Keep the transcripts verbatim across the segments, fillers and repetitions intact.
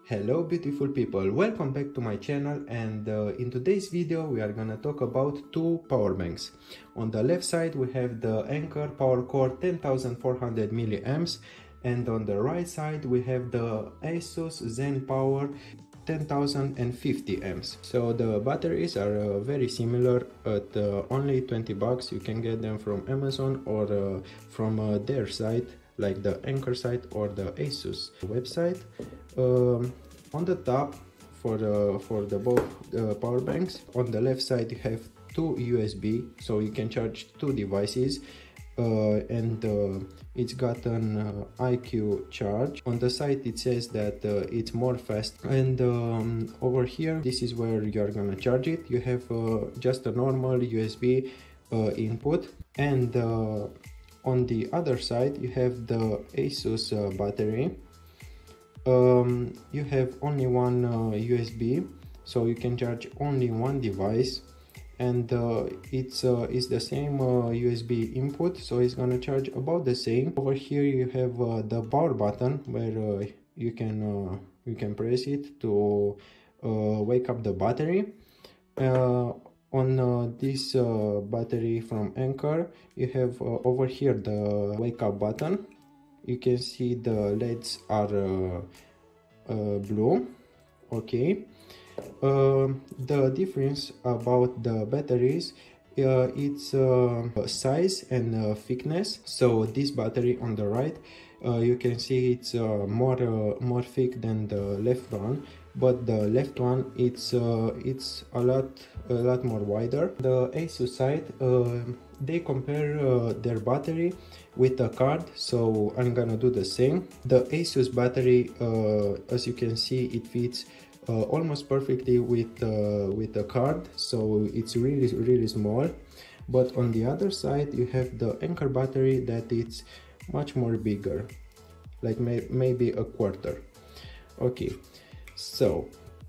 Hello beautiful people, welcome back to my channel, and uh, in today's video we are gonna talk about two power banks. On the left side we have the Anker PowerCore ten thousand four hundred milliamps, and on the right side we have the ASUS ZenPower ten thousand fifty amps. So the batteries are uh, very similar at uh, only twenty bucks. You can get them from Amazon or uh, from uh, their site, like the Anker site or the ASUS website. Um, on the top for the for the both uh, power banks, on the left side you have two U S B, so you can charge two devices, uh, and uh, it's got an uh, I Q charge. On the side it says that uh, it's more fast, and um, over here this is where you're gonna charge it. You have uh, just a normal U S B uh, input, and uh, on the other side you have the ASUS uh, battery. Um, you have only one uh, U S B, so you can charge only one device, and uh, it's uh, it's the same uh, U S B input, so it's gonna charge about the same. Over here you have uh, the power button where uh, you can uh, you can press it to uh, wake up the battery. Uh, on uh, this uh, battery from Anker you have uh, over here the wake up button. You can see the L E Ds are uh, uh, blue. Okay. Uh, the difference about the batteries, uh, it's uh, size and uh, thickness. So this battery on the right, uh, you can see it's uh, more uh, more thick than the left one, but the left one it's uh, it's a lot a lot more wider. The ASUS side, uh, they compare uh, their battery with a card, so I'm gonna do the same. The ASUS battery, uh, as you can see, it fits uh, almost perfectly with uh, with a card, so it's really really small. But on the other side you have the Anker battery that it's much more bigger, like may maybe a quarter. Okay, so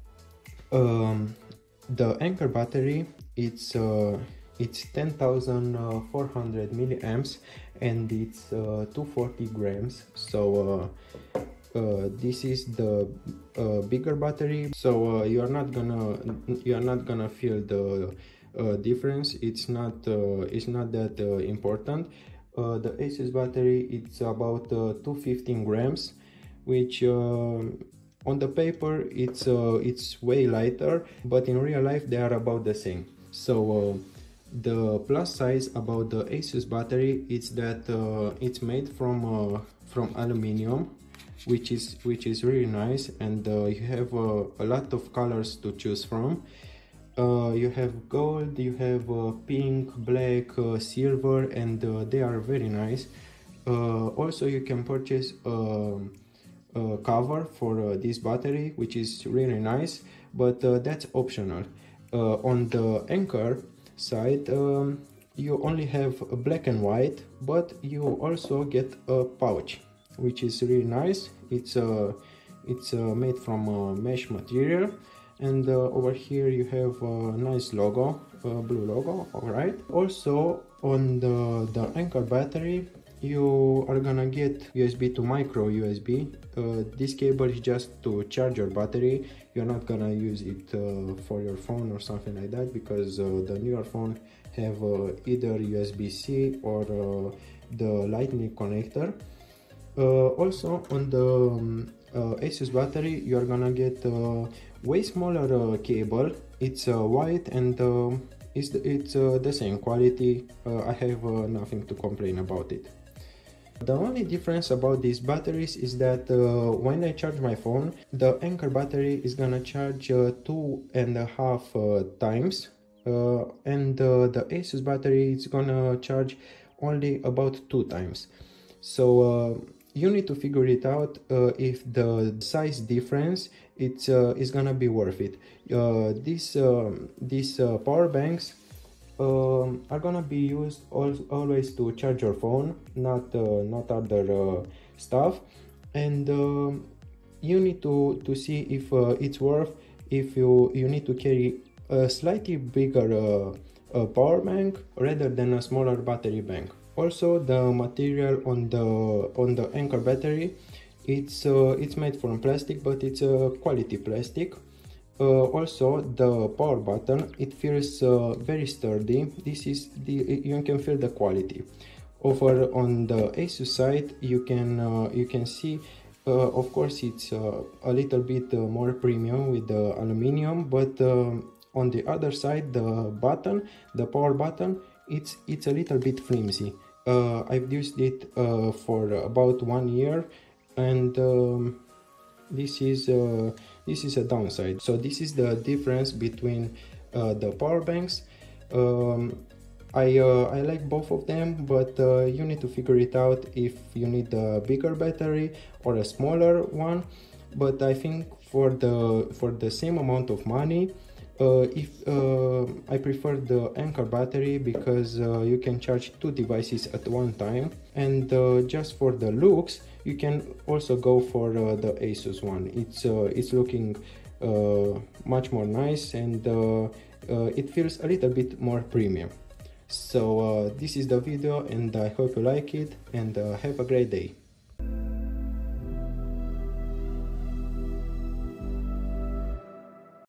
um, the Anker battery, it's uh, it's ten thousand four hundred milliamps, and it's uh, two hundred forty grams. So uh, uh, this is the uh, bigger battery, so uh, you are not gonna you are not gonna feel the uh, difference. It's not uh, it's not that uh, important. Uh, the ASUS battery, it's about uh, two hundred fifteen grams, which uh, on the paper it's uh, it's way lighter, but in real life they are about the same. So uh, the plus size about the ASUS battery is that uh, it's made from uh, from aluminium, which is which is really nice, and uh, you have uh, a lot of colors to choose from. Uh, you have gold, you have uh, pink, black, uh, silver, and uh, they are very nice. Uh, also you can purchase uh, a cover for uh, this battery, which is really nice, but uh, that's optional. Uh, on the Anker side, um, you only have a black and white, but you also get a pouch, which is really nice. It's uh, it's uh, made from uh, mesh material, and uh, over here you have a nice logo, a blue logo. All right. Also on the the Anker battery, you are gonna get U S B to micro U S B. Uh, this cable is just to charge your battery. You're not gonna use it uh, for your phone or something like that, because uh, the newer phone have uh, either U S B C or uh, the lightning connector. Uh, also on the um, uh, ASUS battery you're gonna get uh, way smaller uh, cable. It's uh, white, and uh, it's, the, it's uh, the same quality. uh, I have uh, nothing to complain about it. The only difference about these batteries is that uh, when I charge my phone, the Anker battery is gonna charge uh, two and a half uh, times, uh, and uh, the ASUS battery is gonna charge only about two times. So uh, you need to figure it out uh, if the size difference it's uh, is gonna be worth it. Uh, these uh, these uh, power banks Um, are gonna be used al always to charge your phone, not uh, not other uh, stuff, and uh, you need to to see if uh, it's worth, if you you need to carry a slightly bigger uh, uh, power bank rather than a smaller battery bank. Also, the material on the on the Anker battery, It's uh, it's made from plastic, but it's a quality plastic. Uh, also, the power button, it feels uh, very sturdy. This is the, you can feel the quality. Over on the ASUS side, you can uh, you can see, uh, of course, it's uh, a little bit uh, more premium with the aluminum, but uh, on the other side, the button, the power button, it's it's a little bit flimsy. Uh, I've used it uh, for about one year, and um, this is uh, this is a downside. So this is the difference between uh, the power banks. um, I, uh, I like both of them, but uh, you need to figure it out if you need a bigger battery or a smaller one. But I think for the for the same amount of money, uh, if uh, I prefer the Anker battery, because uh, you can charge two devices at one time, and uh, just for the looks, you can also go for uh, the ASUS one. It's uh, it's looking uh, much more nice, and uh, uh, it feels a little bit more premium. So uh, this is the video, and I hope you like it, and uh, have a great day.